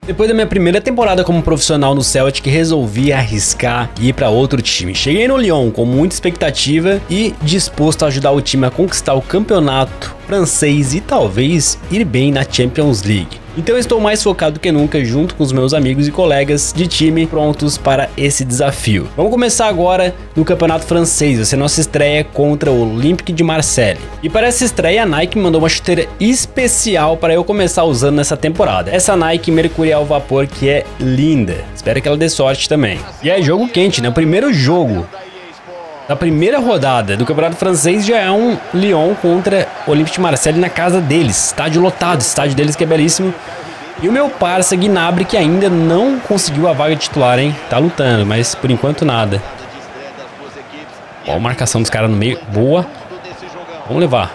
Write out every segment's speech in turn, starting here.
Depois da minha primeira temporada como profissional no Celtic, resolvi arriscar e ir para outro time. Cheguei no Lyon com muita expectativa e disposto a ajudar o time a conquistar o campeonato francês e talvez ir bem na Champions League. Então eu estou mais focado que nunca junto com os meus amigos e colegas de time prontos para esse desafio. Vamos começar agora no campeonato francês, vai ser nossa estreia contra o Olympique de Marseille. E para essa estreia a Nike me mandou uma chuteira especial para eu começar usando nessa temporada. Essa Nike Mercurial Vapor que é linda, espero que ela dê sorte também. E é jogo quente, né? O primeiro jogo da primeira rodada do campeonato francês já é um Lyon contra o Olympique de Marseille na casa deles. Estádio lotado, estádio deles que é belíssimo. E o meu parça Gnabry que ainda não conseguiu a vaga titular, hein? Tá lutando, mas por enquanto nada. Ó, a marcação dos caras no meio, boa. Vamos levar.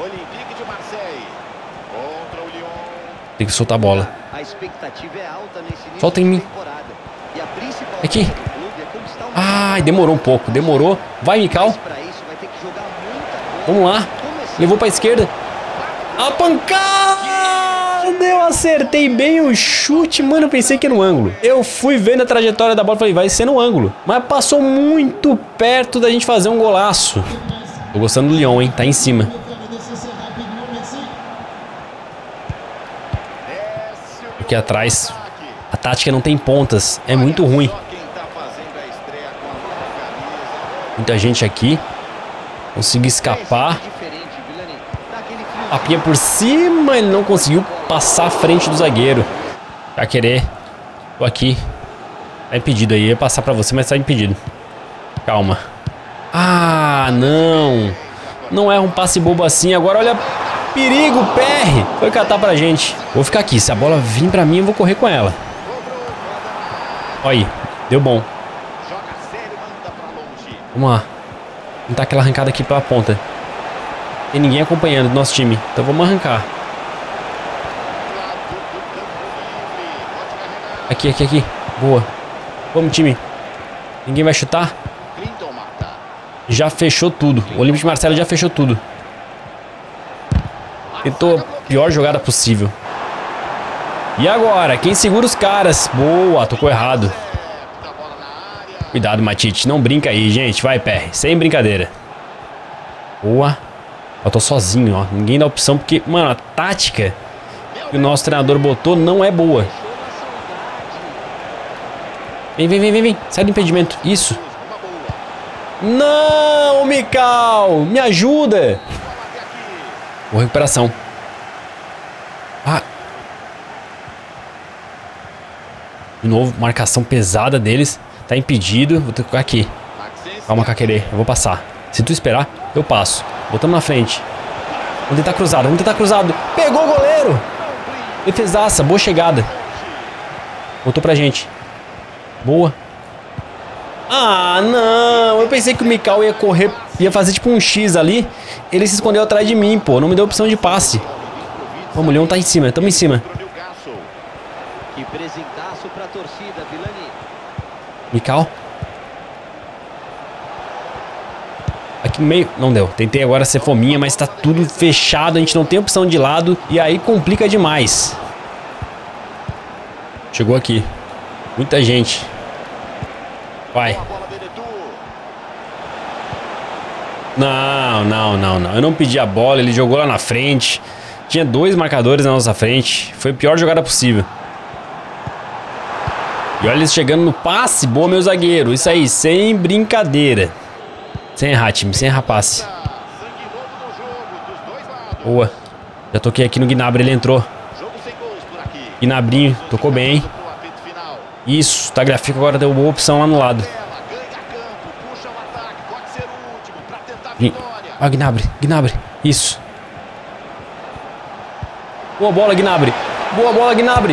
Tem que soltar a bola. Solta em mim. Aqui. Ai, demorou um pouco, demorou. Vai, Mikal. Vamos lá. Levou pra esquerda. A pancada! Eu acertei bem o chute, mano. Eu pensei que era no ângulo. Eu fui vendo a trajetória da bola e falei, vai ser no ângulo. Mas passou muito perto da gente fazer um golaço. Tô gostando do Lyon, hein? Tá em cima. Aqui atrás, a tática não tem pontas. É muito ruim. Muita gente aqui. Consegui escapar. Papinha por cima. Ele não conseguiu passar à frente do zagueiro. Vai querer. Tô aqui. Tá impedido aí. Eu ia passar pra você, mas tá impedido. Calma. Ah, não. Não é um passe bobo assim. Agora olha. Perigo, PR. Foi catar pra gente. Vou ficar aqui. Se a bola vir pra mim, eu vou correr com ela. Olha aí. Deu bom. Vamos lá. Vamos dar aquela arrancada aqui pela ponta. Tem ninguém acompanhando do nosso time. Então vamos arrancar. Aqui, aqui, aqui. Boa. Vamos, time. Ninguém vai chutar. Já fechou tudo. O Olympique de Marseille já fechou tudo. Tentou a pior jogada possível. E agora? Quem segura os caras? Boa, tocou errado. Cuidado, Matite. Não brinca aí, gente. Vai, PR. Sem brincadeira. Boa. Eu tô sozinho, ó. Ninguém dá opção porque, mano, a tática que o nosso treinador botou não é boa. Vem, vem, vem, vem, vem. Sai do impedimento. Isso. Não, Mikal. Me ajuda. Boa recuperação. Ah. De novo, marcação pesada deles. Tá impedido. Vou ter que ficar aqui. Calma, Kakere. Eu vou passar. Se tu esperar, eu passo. Botamos na frente. Vamos tentar cruzado. Vamos tentar cruzado. Pegou o goleiro. Defesaça. Boa chegada. Voltou pra gente. Boa. Ah, não. Eu pensei que o Mikal ia correr. Ia fazer tipo um X ali. Ele se escondeu atrás de mim, pô. Não me deu opção de passe. Vamos, o Leão tá em cima. Tamo em cima. Mikal. Aqui no meio. Não deu. Tentei agora ser fominha, mas tá tudo fechado. A gente não tem opção de lado. E aí complica demais. Chegou aqui. Muita gente. Vai. Não, não, não, não. Eu não pedi a bola. Ele jogou lá na frente. Tinha dois marcadores na nossa frente. Foi a pior jogada possível. E olha eles chegando no passe. Boa, meu zagueiro. Isso aí, sem brincadeira. Sem errar, time. Sem errar passe. Boa. Já toquei aqui no Gnabry. Ele entrou. Gnabrinho. Tocou bem, hein? Isso. Tagliafico agora deu boa opção lá no lado. Ó, Gnabry. Gnabry. Isso. Boa bola, Gnabry. Boa bola, Gnabry.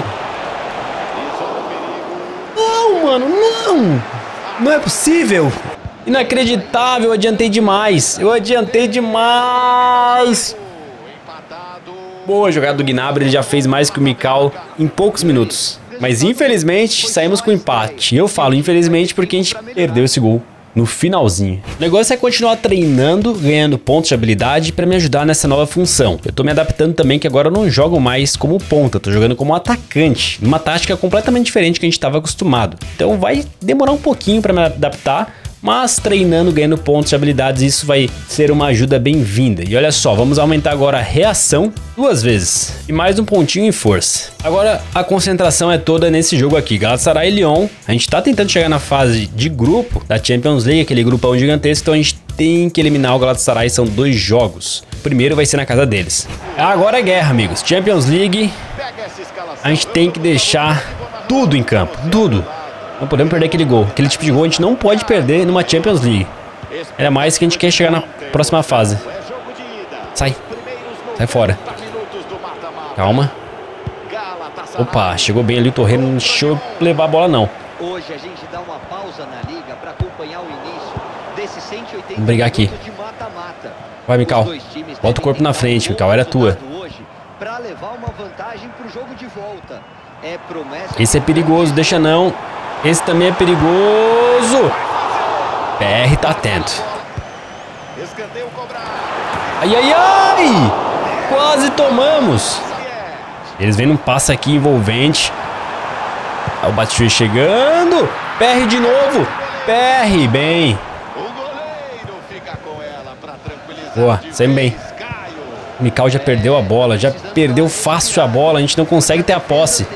Não, mano, não. Não é possível. Inacreditável, eu adiantei demais. Eu adiantei demais. Boa jogada do Gnabry, ele já fez mais que o Mikal em poucos minutos. Mas infelizmente saímos com empate. Eu falo infelizmente porque a gente perdeu esse gol. no finalzinho. O negócio é continuar treinando, ganhando pontos de habilidade para me ajudar nessa nova função. Eu tô me adaptando também que agora eu não jogo mais como ponta, tô jogando como atacante, numa tática completamente diferente que a gente estava acostumado. Então vai demorar um pouquinho para me adaptar, mas treinando, ganhando pontos de habilidades, isso vai ser uma ajuda bem-vinda. E olha só, vamos aumentar agora a reação 2 vezes e mais um pontinho em força. Agora a concentração é toda nesse jogo aqui, Galatasaray e Lyon. A gente tá tentando chegar na fase de grupo da Champions League, aquele grupão gigantesco, então a gente tem que eliminar o Galatasaray, são 2 jogos. O primeiro vai ser na casa deles. Agora é guerra, amigos. Champions League, a gente tem que deixar tudo em campo, tudo. Não podemos perder aquele gol. Aquele tipo de gol a gente não pode perder numa Champions League. Ainda mais que a gente quer chegar na próxima fase. Sai. Sai fora. Calma. Opa, chegou bem ali o Torreira. Não deixou eu levar a bola, não. Hoje a gente dá uma pausa na liga para acompanhar o início desse 180 Vamos brigar aqui. de mata-mata. Vai, Mikal. Bota o corpo na frente, Mikal. Era tua. Para levar uma vantagem pro jogo de volta. É promessa. Esse é perigoso, deixa não. Esse também é perigoso. PR tá atento. Ai, ai, ai! Quase tomamos. Eles vêm num passe aqui envolvente. O Batshuayi chegando. PR de novo. PR, bem. Boa, sempre bem. O Mikal já perdeu a bola. Já perdeu fácil a bola. A gente não consegue ter a posse.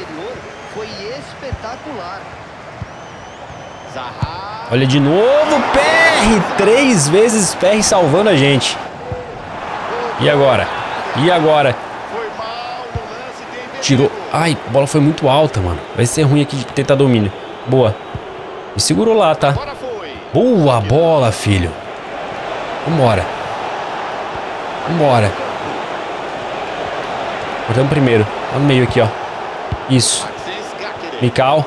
Olha de novo, PR, 3 vezes PR salvando a gente. E agora? E agora? Tirou. Ai, a bola foi muito alta, mano. Vai ser ruim aqui de tentar domínio. Boa. Me segurou lá, tá? Boa bola, filho. Vambora. Vambora. Cortamos primeiro. Lá no meio aqui, ó. Isso. Mikal.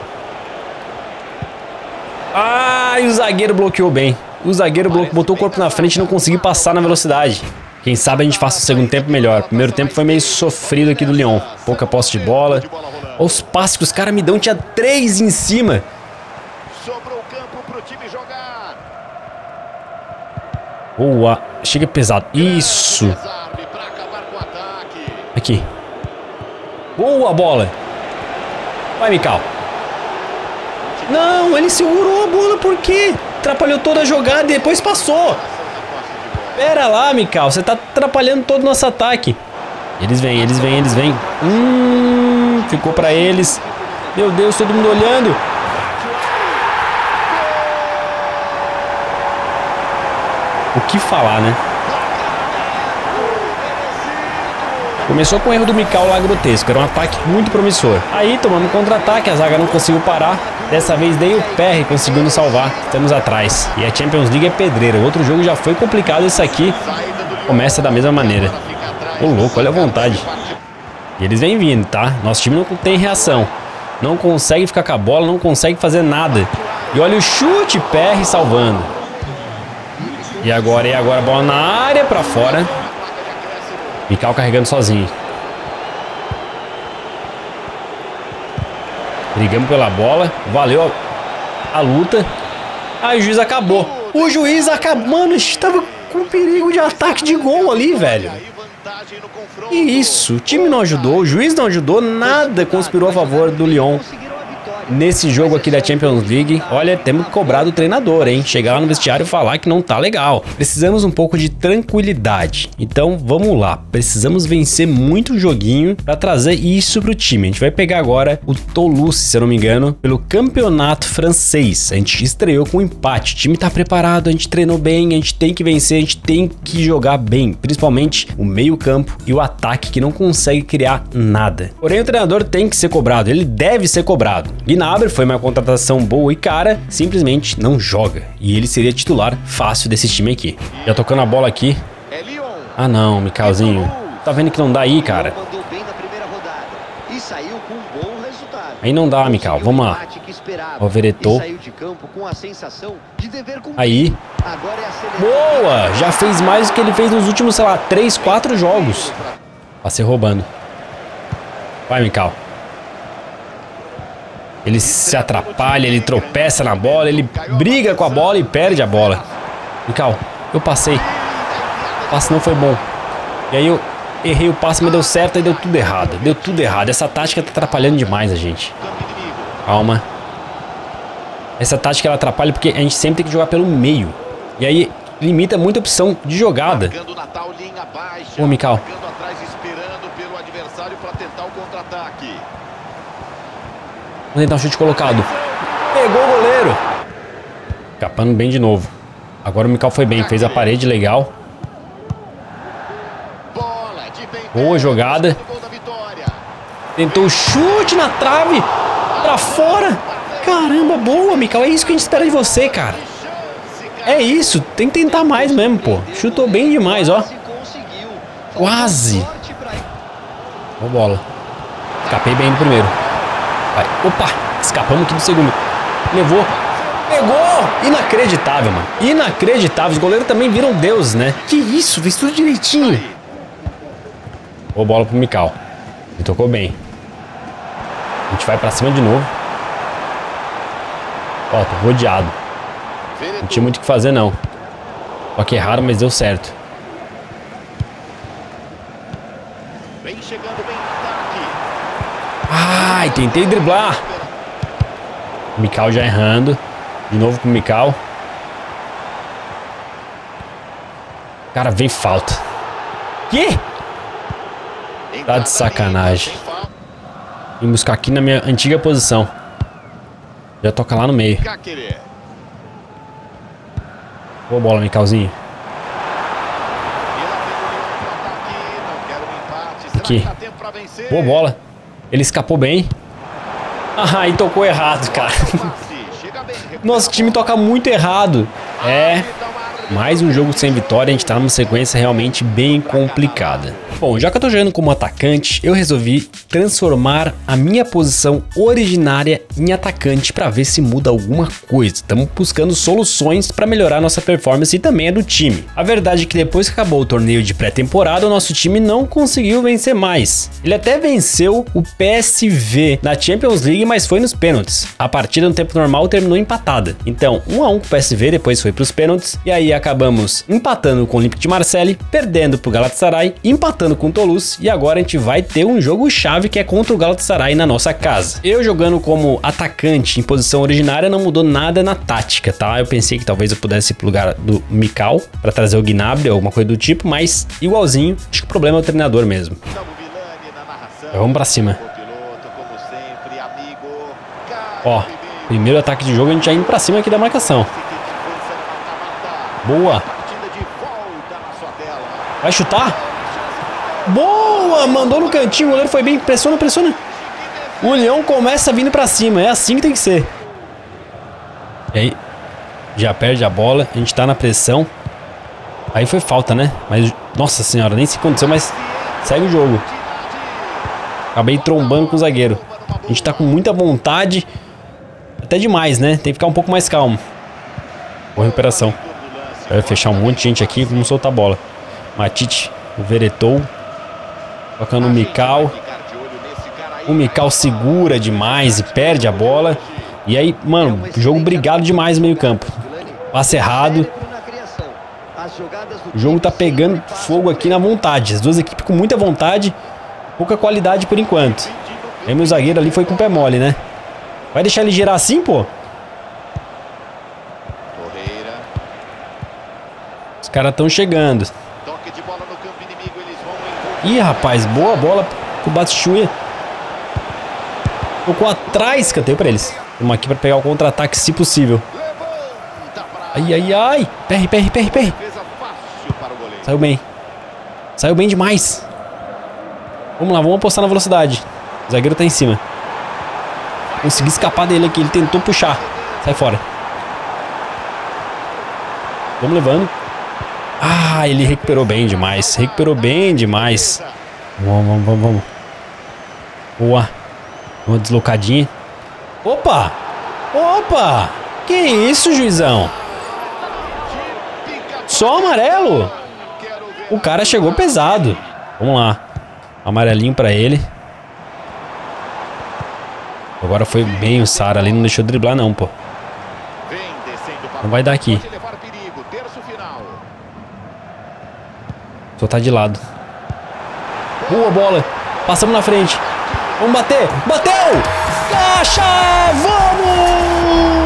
Ai, o zagueiro bloqueou bem. O zagueiro botou o corpo na frente e não conseguiu passar na velocidade. Quem sabe a gente faça o segundo tempo melhor. O primeiro tempo foi meio sofrido aqui do Lyon. Pouca posse de bola. Olha os passes que os caras me dão. Tinha 3 em cima. Boa. Chega pesado. Isso. Aqui. Boa bola. Vai, Mikal. Não, ele segurou a bola por quê? Atrapalhou toda a jogada e depois passou. Pera lá, Mikal, você tá atrapalhando todo o nosso ataque. Eles vêm, eles vêm, eles vêm. Ficou pra eles. Meu Deus, todo mundo olhando. O que falar, né? Começou com o erro do Mikal lá grotesco. Era um ataque muito promissor. Aí tomamos contra-ataque, a zaga não conseguiu parar. Dessa vez daí o PR conseguiu nos salvar. Estamos atrás. E a Champions League é pedreira. O outro jogo já foi complicado, esse aqui começa da mesma maneira. Ô louco, olha a vontade. E eles vêm vindo, tá? Nosso time não tem reação. Não consegue ficar com a bola, não consegue fazer nada. E olha o chute, PR salvando. E agora, bola na área, pra fora. Mikal carregando sozinho. Brigamos pela bola. Valeu a luta. Aí o juiz acabou. O juiz acabou. Mano, a gente tava com perigo de ataque de gol ali, velho. Que isso? O time não ajudou. O juiz não ajudou. Nada conspirou a favor do Lyon. Nesse jogo aqui da Champions League, olha, temos que cobrar do treinador, hein? Chegar lá no vestiário e falar que não tá legal. Precisamos um pouco de tranquilidade. Então, vamos lá. Precisamos vencer muito joguinho pra trazer isso pro time. A gente vai pegar agora o Toulouse, se eu não me engano, pelo campeonato francês. A gente estreou com um empate. O time tá preparado, a gente treinou bem, a gente tem que vencer, a gente tem que jogar bem. Principalmente o meio-campo e o ataque, que não consegue criar nada. Porém, o treinador tem que ser cobrado. Ele deve ser cobrado. Gnabry foi uma contratação boa e cara, simplesmente não joga. E ele seria titular fácil desse time aqui. Já tocando a bola aqui. Ah não, Mikalzinho. Tá vendo que não dá aí, cara? Aí não dá, Mikal. Vamos lá. O Veretout. Aí. Boa! Já fez mais do que ele fez nos últimos, sei lá, 3, 4 jogos. Passei roubando. Vai, Mikal. Ele se atrapalha, ele tropeça na bola, ele briga com a bola e perde a bola. Mical, eu passei. O passe não foi bom. E aí eu errei o passe, mas deu certo e deu tudo errado. Deu tudo errado. Essa tática tá atrapalhando demais a gente. Calma. Essa tática ela atrapalha porque a gente sempre tem que jogar pelo meio. E aí limita muita opção de jogada. Ô, Mical. Vamos tentar um chute colocado. Pegou o goleiro. Escapando bem de novo. Agora o Mical foi bem. Fez a parede legal. Boa jogada. Tentou o chute na trave. Pra fora. Caramba, boa, Mical. É isso que a gente espera de você, cara. É isso. Tem que tentar mais mesmo, pô. Chutou bem demais, ó. Quase. Boa bola. Escapei bem no primeiro. Vai. Opa, escapamos aqui do segundo. Levou. Pegou. Inacreditável, mano. Inacreditável. Os goleiros também viram Deus, né? Que isso, fez tudo direitinho. Boa bola pro Mical. Ele tocou bem. A gente vai pra cima de novo. Ó, tô rodeado. Não tinha muito o que fazer, não. Toque errado, mas deu certo. Ai, tentei driblar. Mical já errando. De novo com o Mical. Cara, veio falta. Que? Tá de sacanagem. Vim buscar aqui na minha antiga posição. Já toca lá no meio. Boa bola, Micalzinho. Aqui. Boa bola. Ele escapou bem. Ah, e tocou errado, cara. Nosso time toca muito errado. É. Mais um jogo sem vitória, a gente tá numa sequência realmente bem complicada. Bom, já que eu tô jogando como atacante, eu resolvi transformar a minha posição originária em atacante para ver se muda alguma coisa. Estamos buscando soluções para melhorar nossa performance e também a do time. A verdade é que depois que acabou o torneio de pré-temporada, o nosso time não conseguiu vencer mais. Ele até venceu o PSV na Champions League, mas foi nos pênaltis. A partida no tempo normal terminou empatada. Então, 1 a 1 com o PSV, depois foi para os pênaltis, e aí acabamos empatando com o Olympique de Marseille, perdendo pro Galatasaray, empatando com o Toulouse, e agora a gente vai ter um jogo chave que é contra o Galatasaray na nossa casa. Eu jogando como atacante em posição originária não mudou nada na tática, tá? Eu pensei que talvez eu pudesse ir pro lugar do Mical para trazer o Gnabry ou alguma coisa do tipo, mas igualzinho, acho que o problema é o treinador mesmo. Vamos pra cima. Ó, primeiro ataque de jogo a gente já indo pra cima aqui da marcação. Boa. Vai chutar? Boa, mandou no cantinho, o goleiro foi bem, pressiona, pressiona. O Leão começa vindo pra cima, é assim que tem que ser. E aí, já perde a bola, a gente tá na pressão. Aí foi falta, né? Mas, nossa senhora, nem sei o que aconteceu, mas segue o jogo. Acabei trombando com o zagueiro. A gente tá com muita vontade, até demais, né? Tem que ficar um pouco mais calmo. Boa recuperação. Vai fechar um monte de gente aqui, vamos soltar a bola. Matite, o Veretou. Tocando o Mical. O Mical segura demais e perde a bola. E aí, mano, jogo brigado demais no meio campo. Passe errado. O jogo tá pegando fogo aqui na vontade. As duas equipes com muita vontade. Pouca qualidade por enquanto. Aí meu zagueiro ali foi com o pé mole, né? Vai deixar ele girar assim, pô? Os caras estão chegando. Ih, rapaz, boa bola pro Batshuayi. Tocou atrás, escanteio pra eles. Vamos aqui pra pegar o contra-ataque, se possível. Ai, ai, ai. PR. Saiu bem. Saiu bem demais. Vamos lá, vamos apostar na velocidade. O zagueiro tá em cima. Consegui escapar dele aqui, ele tentou puxar. Sai fora. Vamos levando. Ah, ele recuperou bem demais. Recuperou bem demais. Vamos. Boa. Uma deslocadinha. Opa! Que isso, juizão? Só amarelo? O cara chegou pesado. Vamos lá. Amarelinho pra ele. Agora foi bem o Sara ali, não deixou driblar não, pô. Não vai dar aqui. Só tá de lado. Boa bola. Passamos na frente. Vamos bater. Bateu! Caixa! Vamos!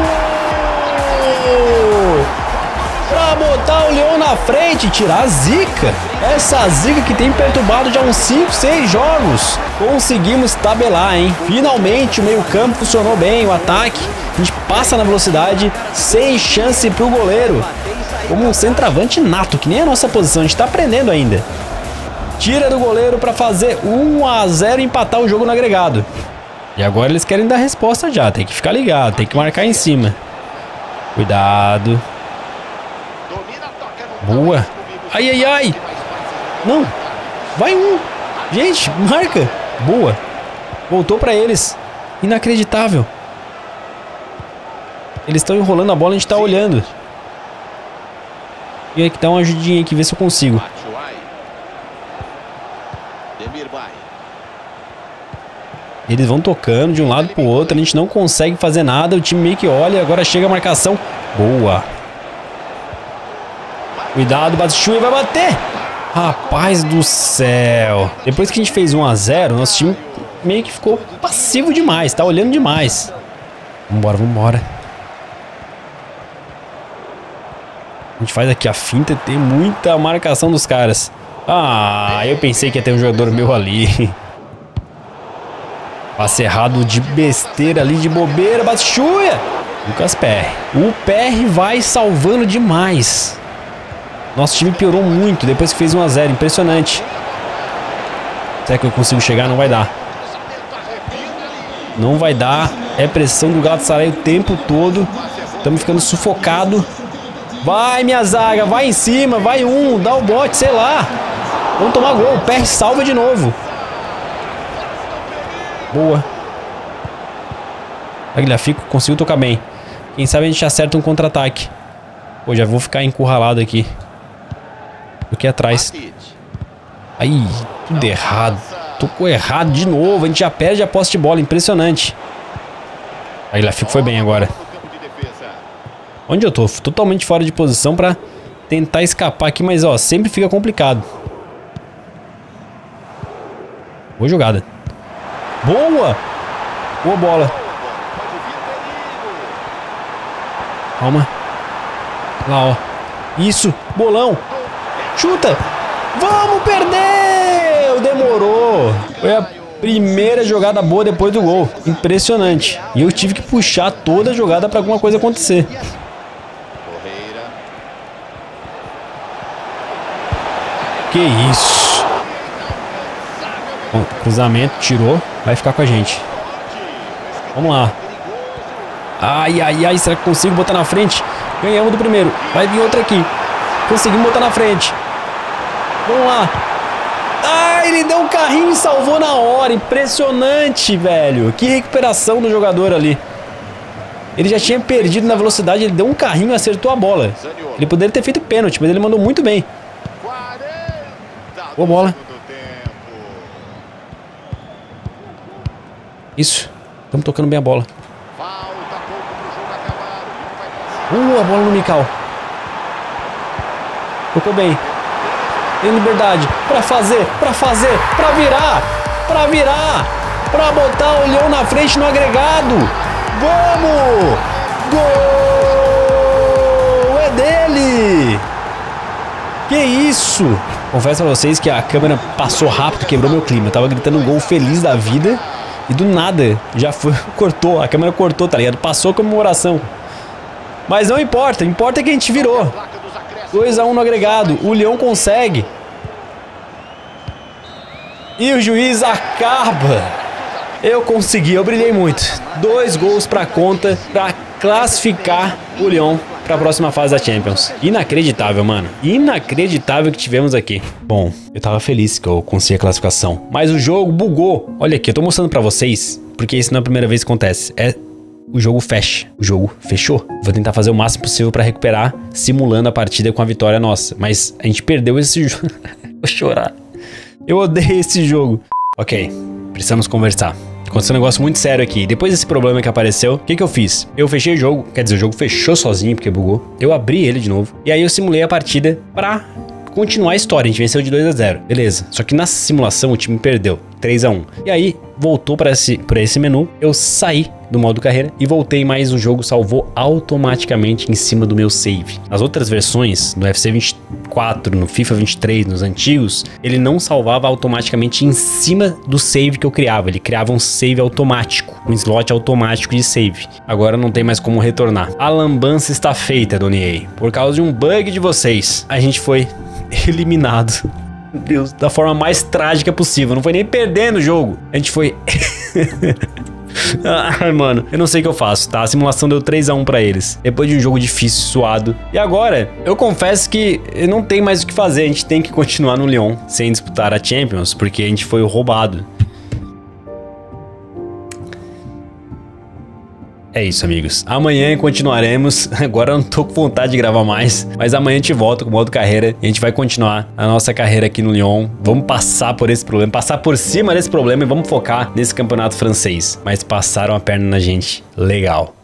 Pra botar o Leão na frente, tirar a zica. Essa zica que tem perturbado já uns 5, 6 jogos. Conseguimos tabelar, hein? Finalmente o meio campo funcionou bem, o ataque. A gente passa na velocidade, sem chance pro goleiro. Como um centroavante nato, que nem a nossa posição, a gente tá aprendendo ainda. Tira do goleiro pra fazer 1-0 e empatar o jogo no agregado. E agora eles querem dar resposta já, tem que ficar ligado, tem que marcar em cima. Cuidado. Boa. Ai, ai, ai. Não. Vai um. Gente, marca. Boa. Voltou pra eles. Inacreditável. Eles estão enrolando a bola, a gente tá olhando. E aí que dá uma ajudinha aqui, ver se eu consigo. Eles vão tocando de um lado pro outro, a gente não consegue fazer nada, o time meio que olha, agora chega a marcação. Boa. Cuidado, Batshuayi vai bater. Rapaz do céu. Depois que a gente fez 1-0, nosso time meio que ficou passivo demais, tá olhando demais. Vambora, vambora. A gente faz aqui a finta, tem muita marcação dos caras. Ah, eu pensei que ia ter um jogador meu ali. Passe errado de besteira ali, de bobeira. Batshuayi. Lucas PR. O PR vai salvando demais. Nosso time piorou muito depois que fez 1-0. Impressionante. Será que eu consigo chegar? Não vai dar. Não vai dar. É pressão do Galatasaray o tempo todo. Estamos ficando sufocados. Vai, minha zaga. Vai em cima. Vai um. Dá o bote, sei lá. Vamos tomar gol. O PR salva de novo. Boa. Tagliafico conseguiu tocar bem. Quem sabe a gente acerta um contra-ataque. Pô, já vou ficar encurralado aqui. Aqui atrás. Aí, tudo errado. Tocou errado de novo. A gente já perde a posse de bola. Impressionante. Tagliafico foi bem agora. Onde eu tô? Totalmente fora de posição pra tentar escapar aqui. Mas, ó, sempre fica complicado. Boa jogada. Boa! Boa bola. Calma. Lá, ó. Isso. Bolão. Chuta. Vamos, perdeu. Demorou. Foi a primeira jogada boa depois do gol. Impressionante. E eu tive que puxar toda a jogada pra alguma coisa acontecer. Que isso. Bom, cruzamento, tirou. Vai ficar com a gente. Vamos lá. Ai, ai, ai. Será que consigo botar na frente? Ganhamos do primeiro. Vai vir outro aqui. Conseguimos botar na frente. Vamos lá. Ai, ele deu um carrinho e salvou na hora. Impressionante, velho. Que recuperação do jogador ali. Ele já tinha perdido na velocidade. Ele deu um carrinho e acertou a bola. Ele poderia ter feito pênalti, mas ele mandou muito bem. Boa bola. Isso. Estamos tocando bem a bola. A bola no Mikal. Tocou bem. Tem liberdade. Pra fazer. Pra virar. Pra botar o Leão na frente no agregado. Vamos. Gol. É dele. Que isso. Confesso pra vocês que a câmera passou rápido, quebrou meu clima. Eu tava gritando um gol feliz da vida. E do nada, já foi, cortou, a câmera cortou, tá ligado? Passou a comemoração. Mas não importa, importa que a gente virou. 2-1 no agregado, o Leão consegue. E o juiz acaba. Eu consegui, eu brilhei muito. 2 gols pra conta, pra classificar o Leão pra próxima fase da Champions. Inacreditável, mano. Inacreditável que tivemos aqui. Bom, eu tava feliz que eu consegui a classificação. Mas o jogo bugou. Olha aqui, eu tô mostrando pra vocês, porque isso não é a primeira vez que acontece. O jogo fecha. O jogo fechou. Vou tentar fazer o máximo possível pra recuperar, simulando a partida com a vitória nossa. Mas a gente perdeu esse jogo. Vou chorar. Eu odeio esse jogo. Ok, precisamos conversar. Aconteceu um negócio muito sério aqui. Depois desse problema que apareceu, o que eu fiz? Eu fechei o jogo, quer dizer, o jogo fechou sozinho porque bugou. Eu abri ele de novo. E aí eu simulei a partida pra continuar a história. A gente venceu de 2-0. Beleza. Só que na simulação o time perdeu 3-1. E aí voltou pra esse menu. Eu saí do modo carreira e voltei, mais o jogo salvou automaticamente em cima do meu save. Nas outras versões, no FC 24, no FIFA 23, nos antigos, ele não salvava automaticamente em cima do save que eu criava. Ele criava um save automático, um slot automático de save. Agora não tem mais como retornar. A lambança está feita, Dona EA. Por causa de um bug de vocês, a gente foi eliminado. Meu Deus, da forma mais trágica possível. Não foi nem perdendo o jogo. A gente foi... Ai, mano, eu não sei o que eu faço, tá? A simulação deu 3-1 pra eles. Depois de um jogo difícil, suado. E agora, eu confesso que não tem mais o que fazer. A gente tem que continuar no Lyon sem disputar a Champions, porque a gente foi roubado. É isso, amigos. Amanhã continuaremos. Agora eu não tô com vontade de gravar mais, mas amanhã a gente volta com o modo carreira e a gente vai continuar a nossa carreira aqui no Lyon. Vamos passar por esse problema, passar por cima desse problema e vamos focar nesse campeonato francês. Mas passaram a perna na gente. Legal.